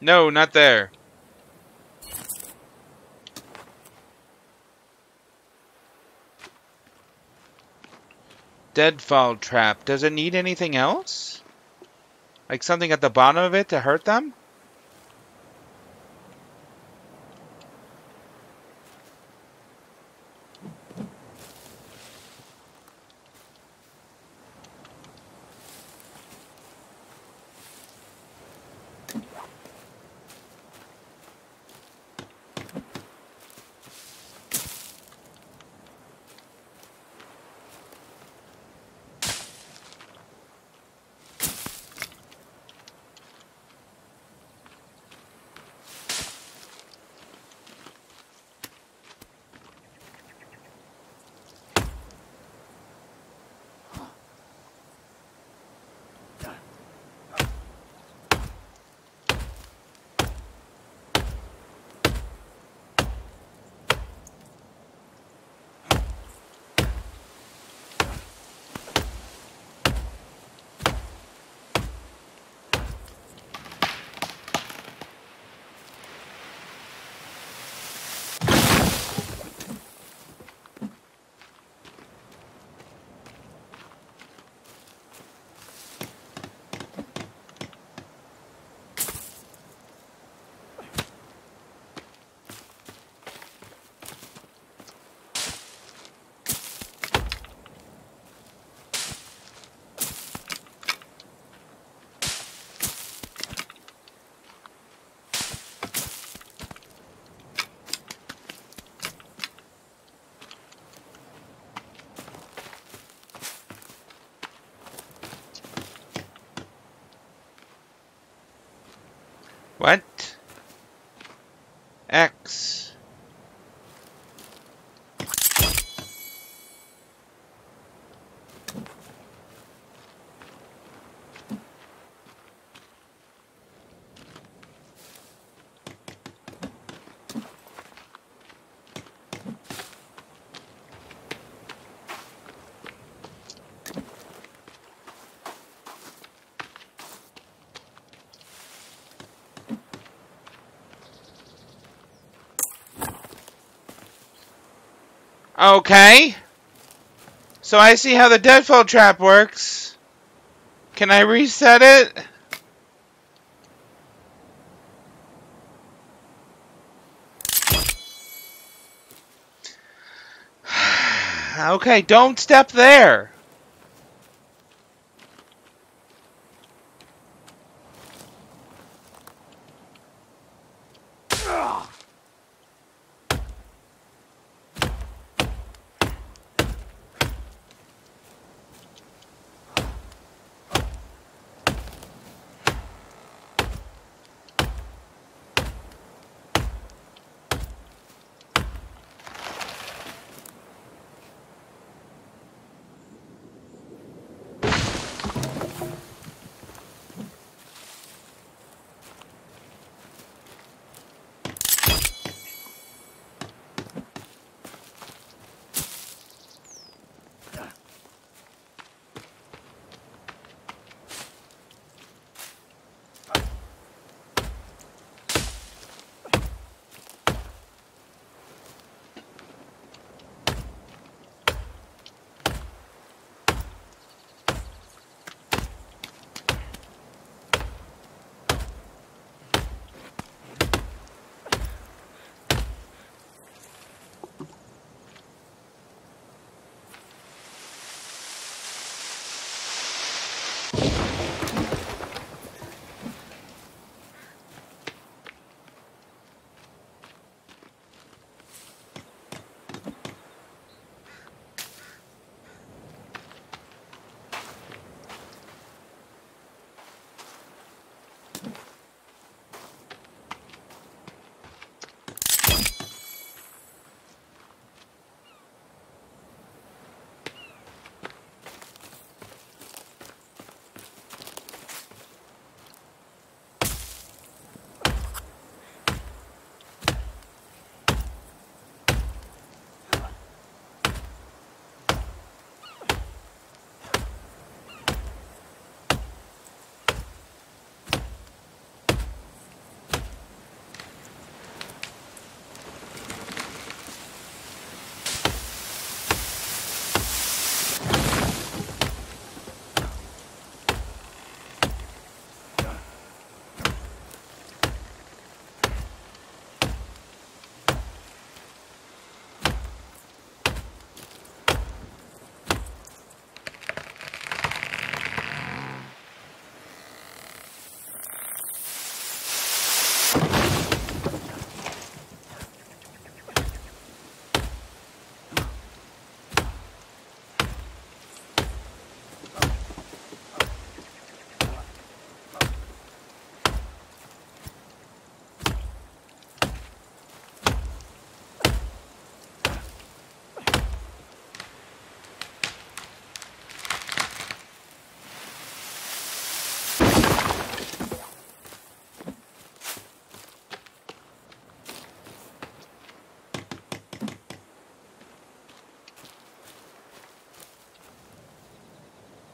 No, not there. Deadfall trap. Does it need anything else? Like something at the bottom of it to hurt them? What? X. Okay. So I see how the deadfall trap works. Can I reset it? Okay, don't step there.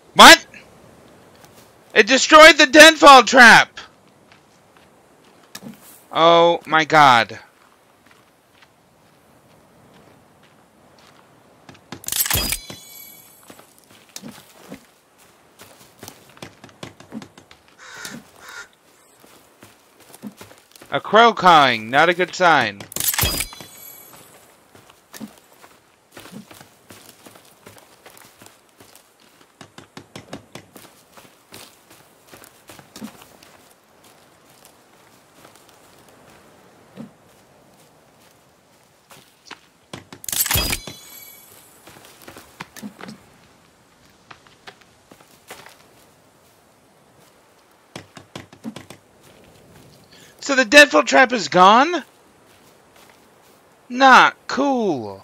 What? It destroyed the deadfall trap! Oh my god. A crow cawing, not a good sign. So the deadfall trap is gone? Not cool.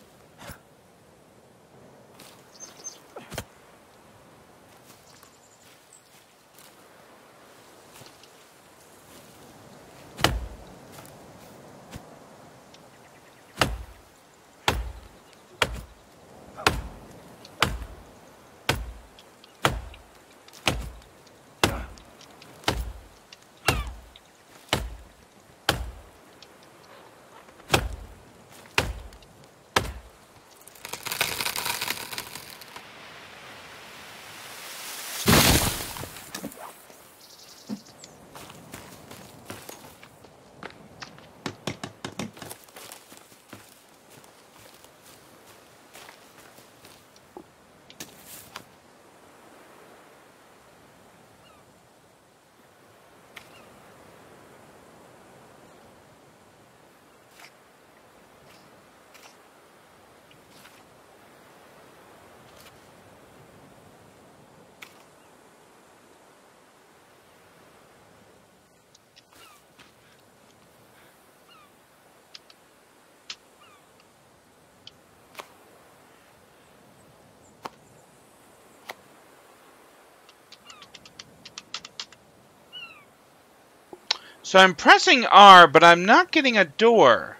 So I'm pressing R, but I'm not getting a door.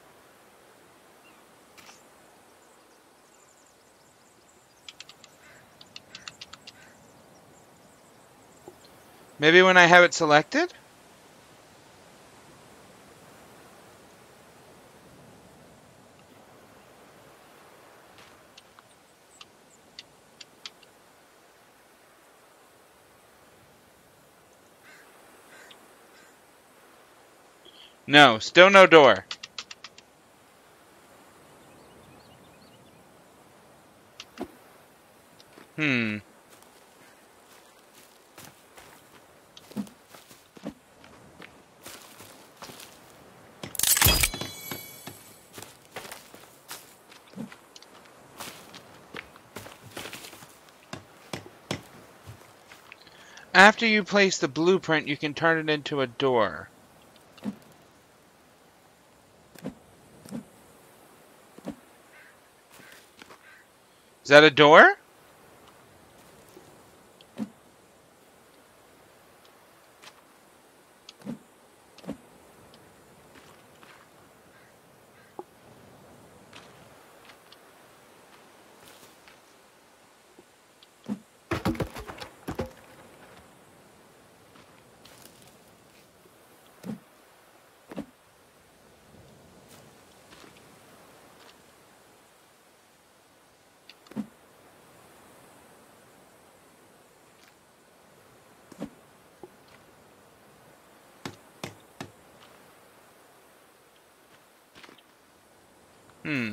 Maybe when I have it selected? No, still no door. Hmm. After you place the blueprint, you can turn it into a door. Is that a door? Hmm.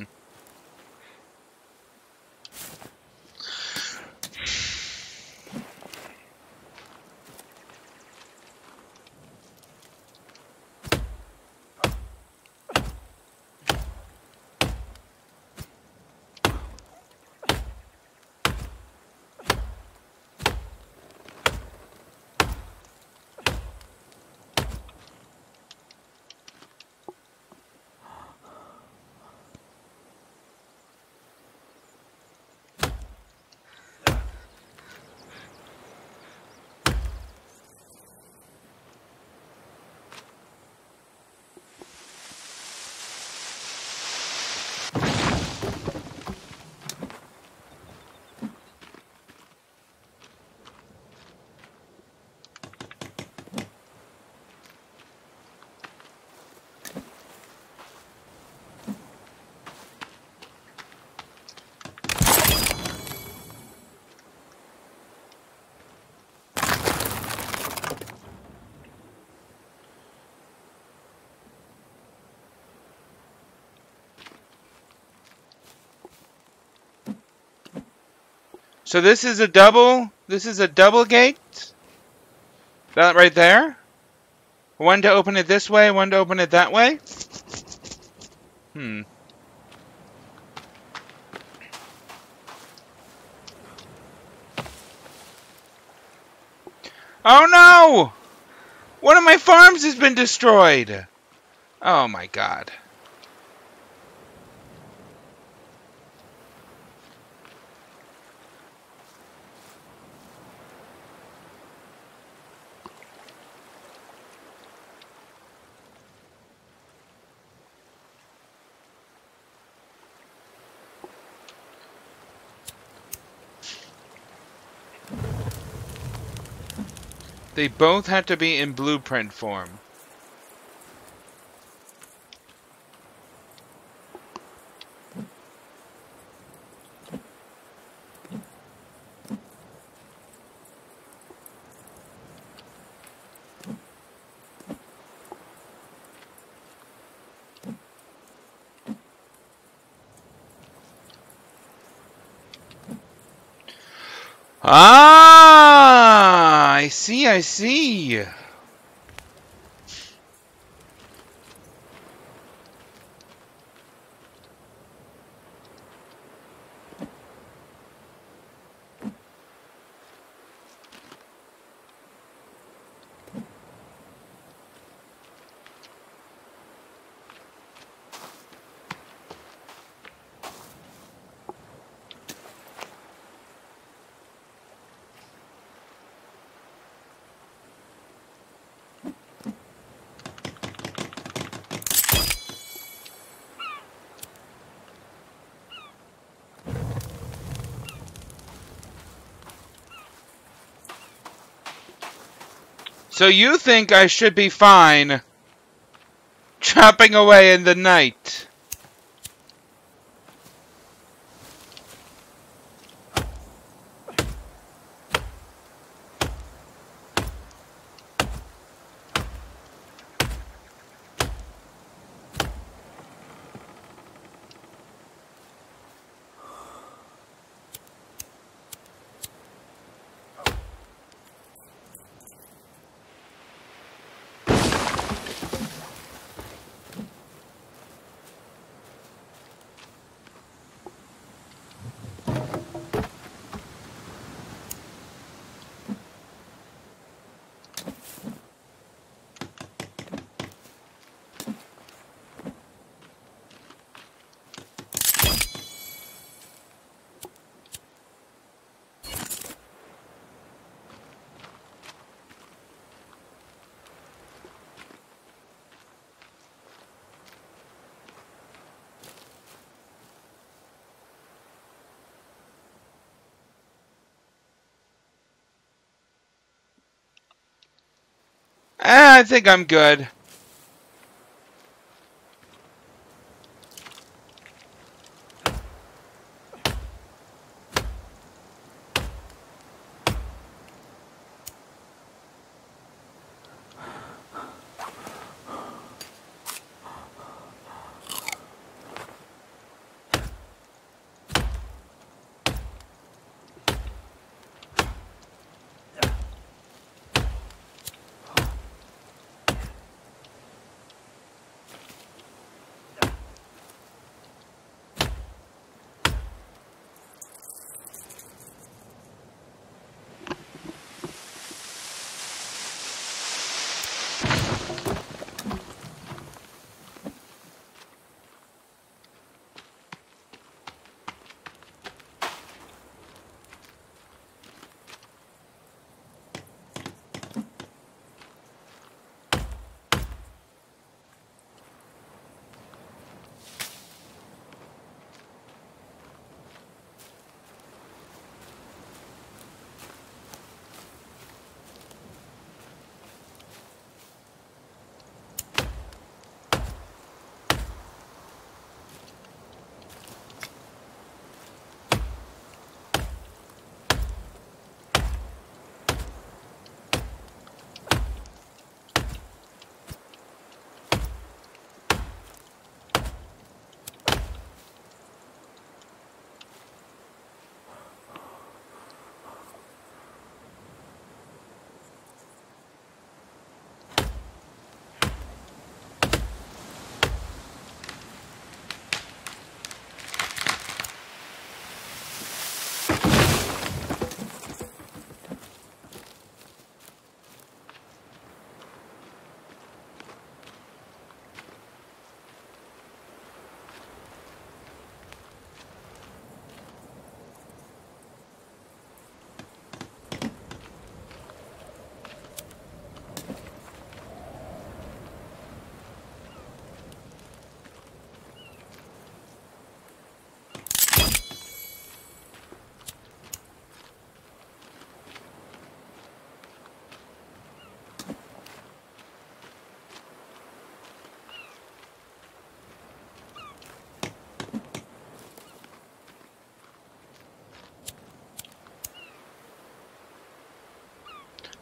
So this is a double gate? That right there? One to open it this way, one to open it that way? Oh no! One of my farms has been destroyed! Oh my god. They both have to be in blueprint form. Ah, I see, I see. So you think I should be fine chopping away in the night? I think I'm good.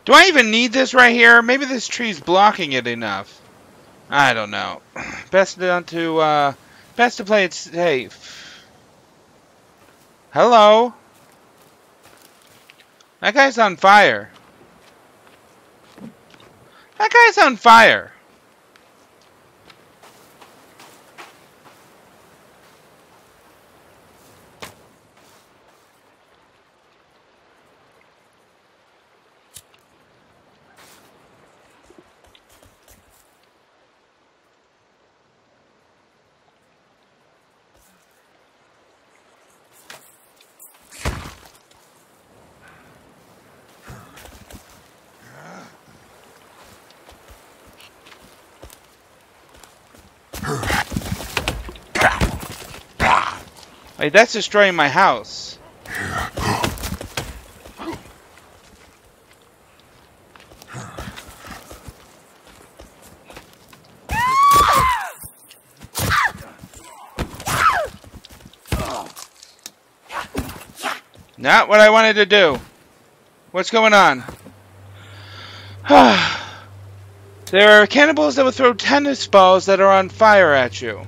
Do I even need this right here? Maybe this tree's blocking it enough. I don't know. Best to play it safe. Hello? That guy's on fire. That guy's on fire. Wait, that's destroying my house. Not what I wanted to do. What's going on? There are cannibals that will throw tennis balls that are on fire at you.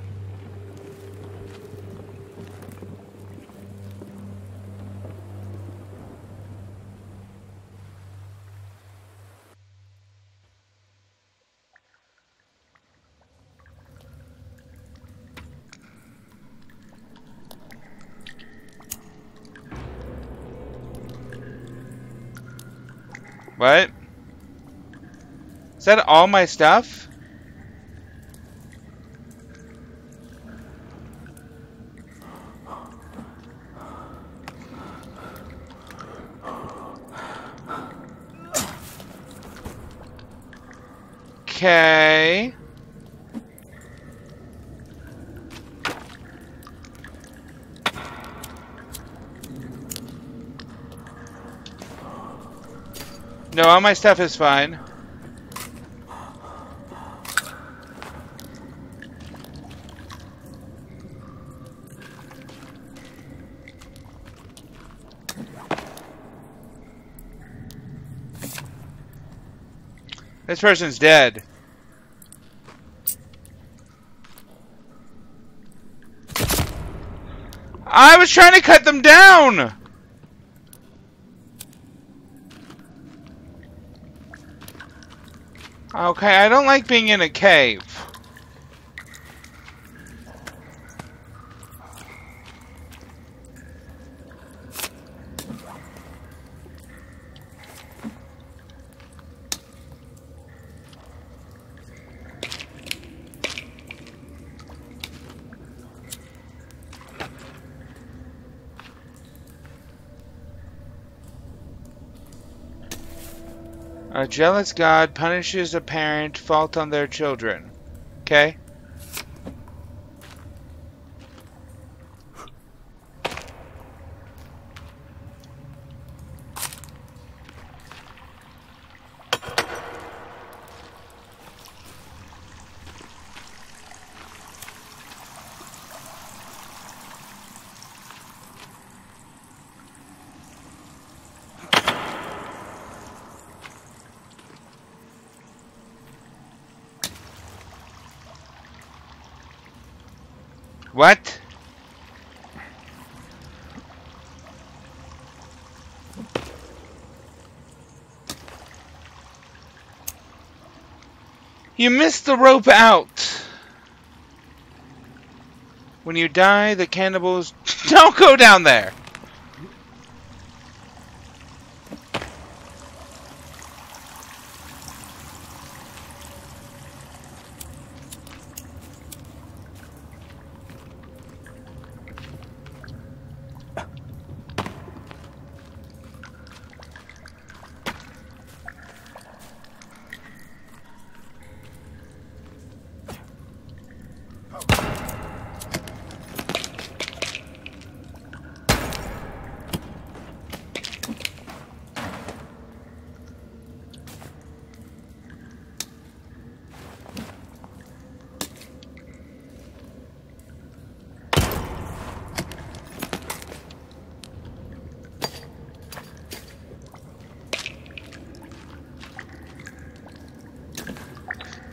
What? Is that all my stuff? Okay. No, all my stuff is fine. This person's dead. I was trying to cut them down! Okay, I don't like being in a cave. A jealous God punishes a parent fault on their children. Okay? What? You missed the rope out. When you die, the cannibals... Don't go down there!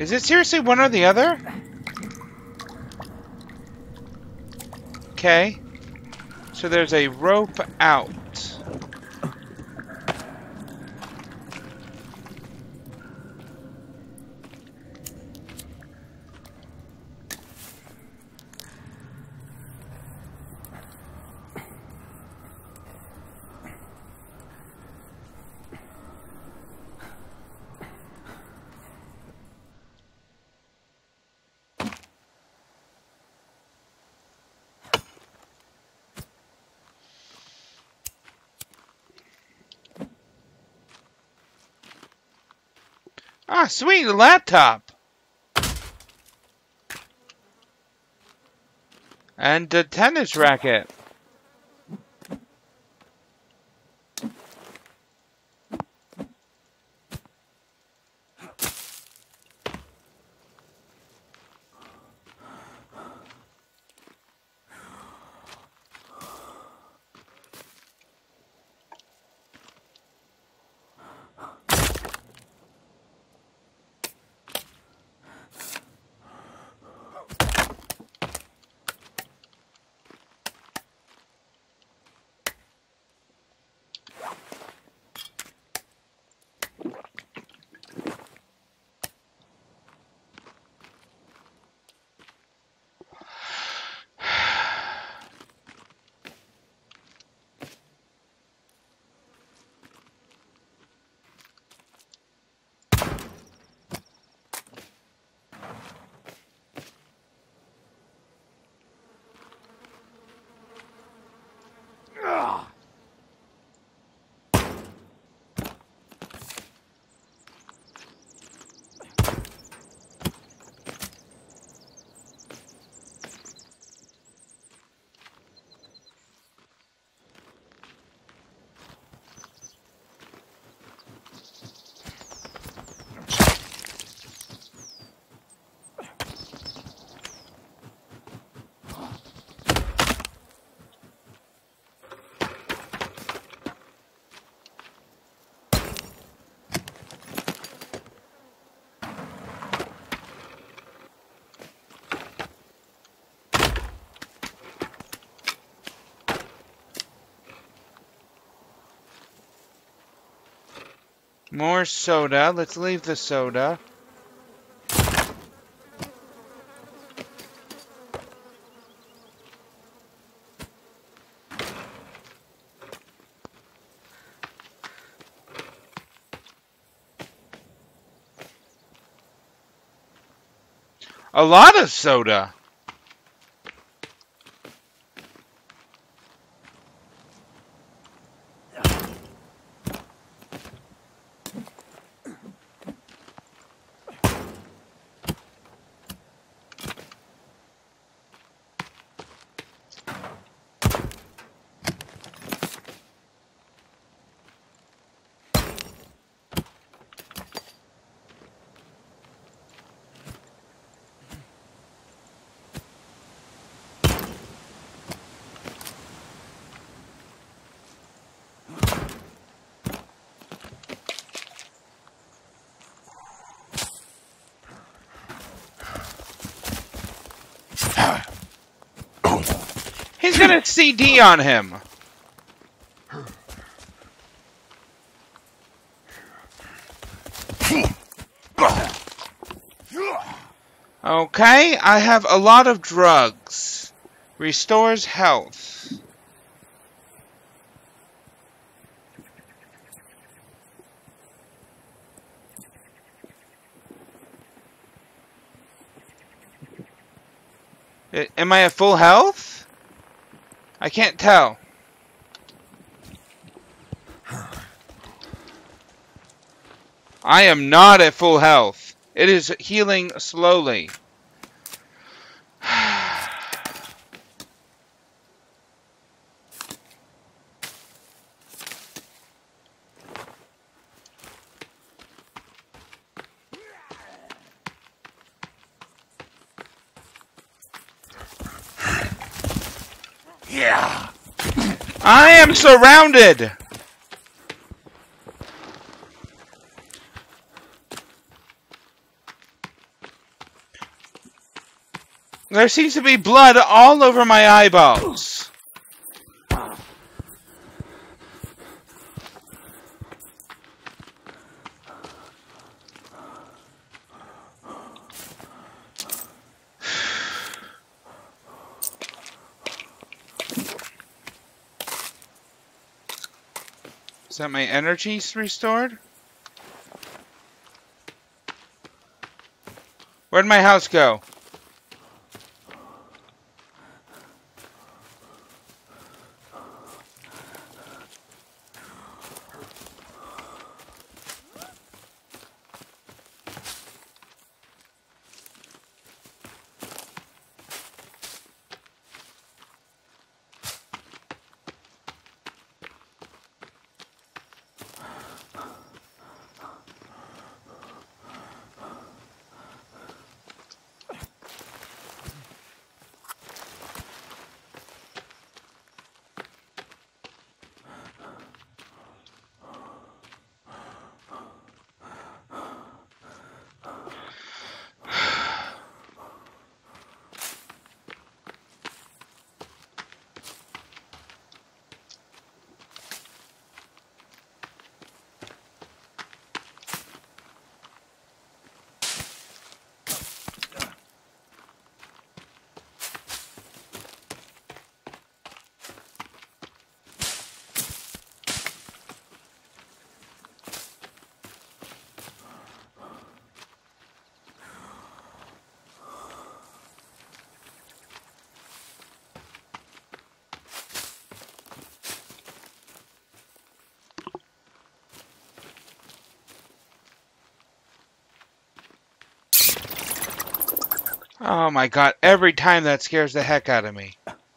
Is it seriously one or the other? Okay. So there's a rope out. Ah, sweet, a laptop. And a tennis racket. More soda. Let's leave the soda. A lot of soda. He's got a CD on him. Okay, I have a lot of drugs. Restores health. Am I at full health? I can't tell. I am not at full health. It is healing slowly. Yeah. I am surrounded. There seems to be blood all over my eyeballs. Is that my energy restored? Where'd my house go? Oh my god, every time that scares the heck out of me.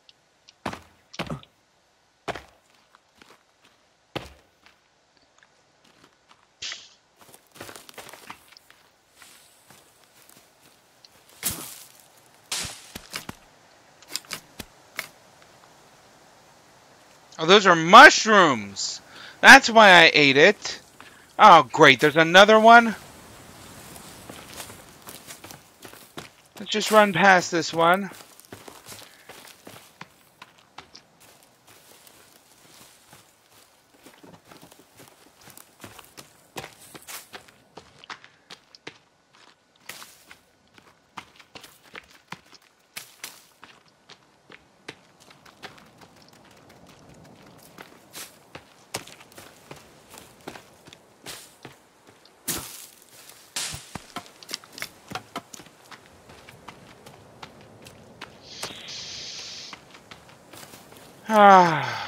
Oh, those are mushrooms! That's why I ate it. Oh, great, there's another one. Let's just run past this one. Ah.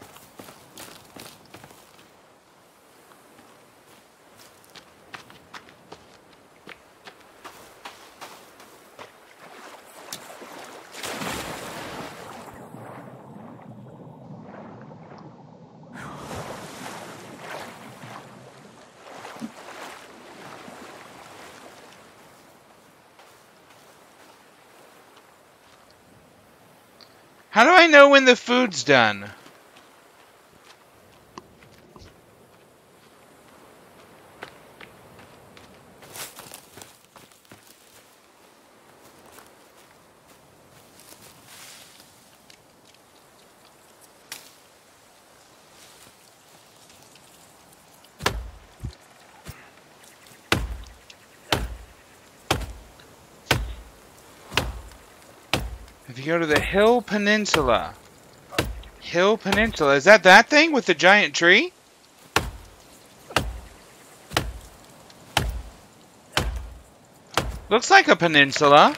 How do I know when the food's done? If you go to the Hill Peninsula. Hill Peninsula. Is that thing with the giant tree? Looks like a peninsula.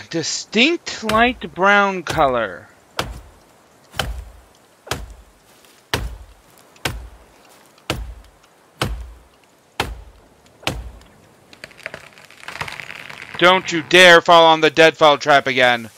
Distinct light brown color. Don't you dare fall on the deadfall trap again.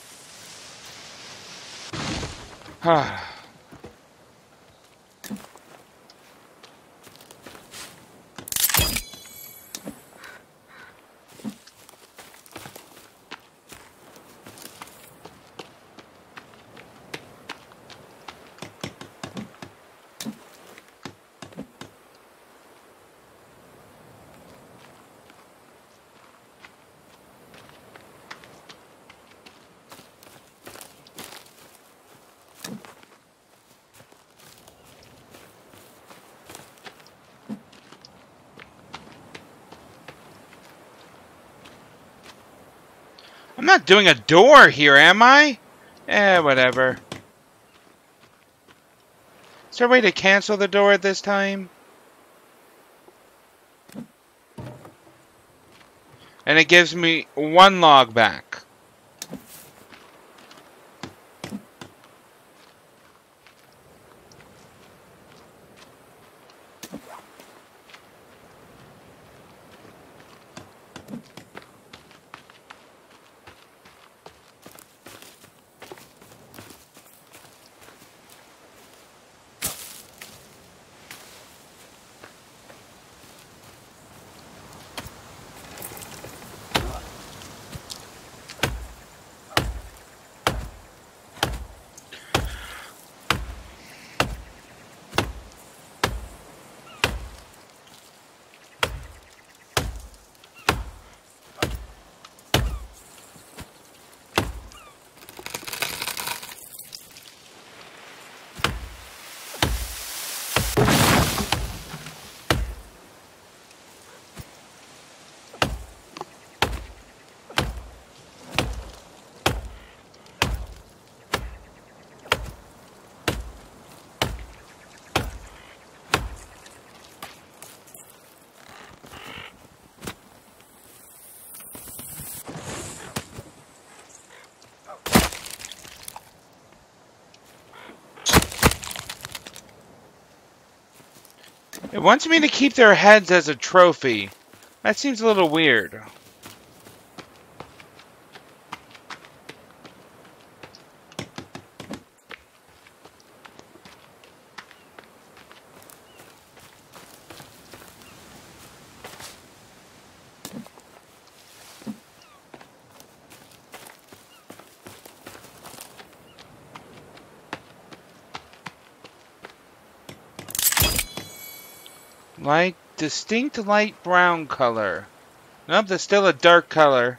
I'm not doing a door here, am I? Whatever. Is there a way to cancel the door at this time? And it gives me 1 log back. It wants me to keep their heads as a trophy. That seems a little weird. Distinct light brown color. Nope, there's still a dark color.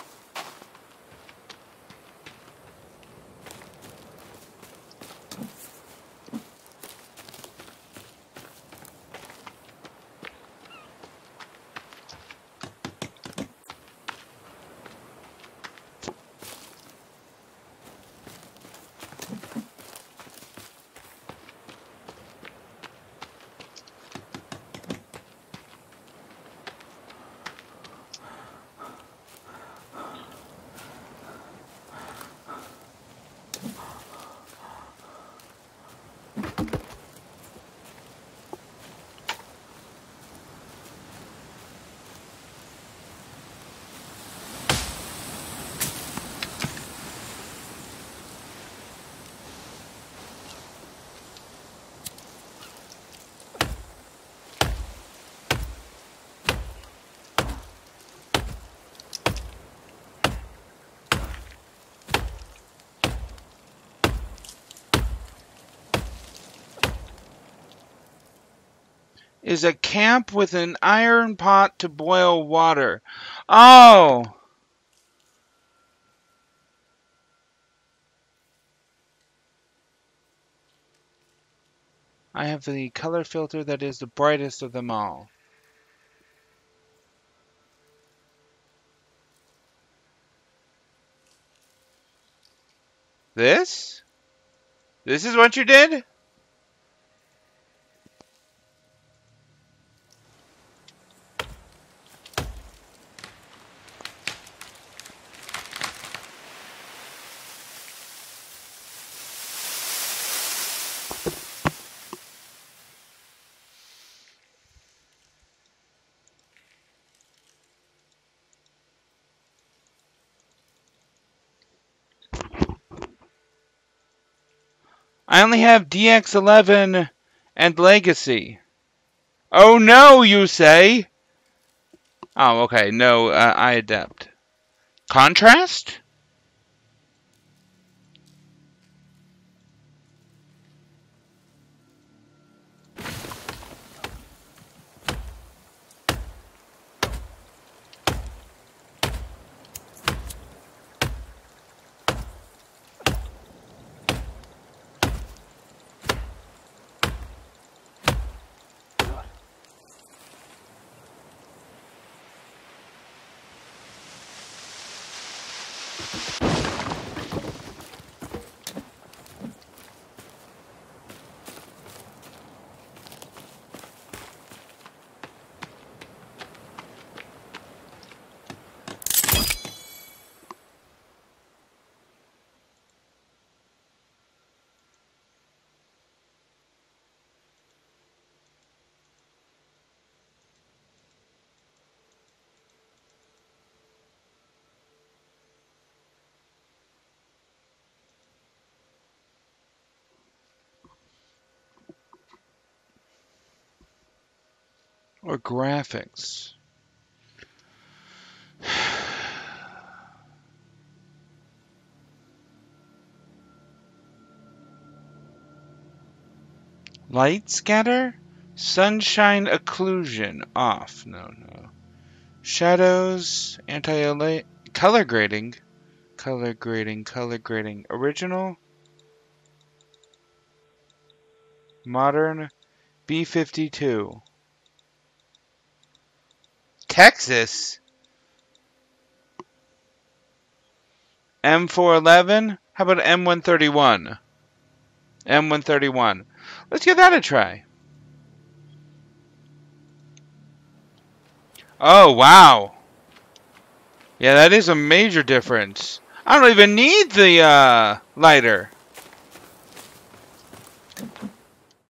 Is a camp with an iron pot to boil water. Oh! I have the color filter that is the brightest of them all. This? This is what you did? I only have DX11 and Legacy. Oh no, you say? Oh, okay. No, I adapt. Contrast? Or graphics? Light scatter? Sunshine occlusion. Off. No. Shadows. Anti-aliasing. Color grading. Color grading. Original. Modern. B52. Texas. M411. How about M131? M131. Let's give that a try. Oh, wow. Yeah, that is a major difference. I don't even need the lighter.